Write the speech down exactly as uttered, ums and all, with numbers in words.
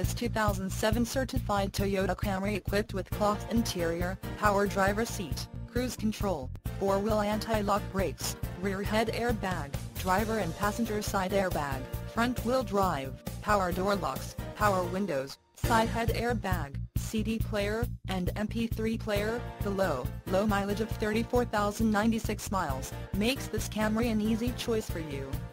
This two thousand seven certified Toyota Camry equipped with cloth interior, power driver seat, cruise control, four-wheel anti-lock brakes, rear head airbag, driver and passenger side airbag, front-wheel drive, power door locks, power windows, side head airbag, C D player, and M P three player. The low, low mileage of thirty-four thousand ninety-six miles makes this Camry an easy choice for you.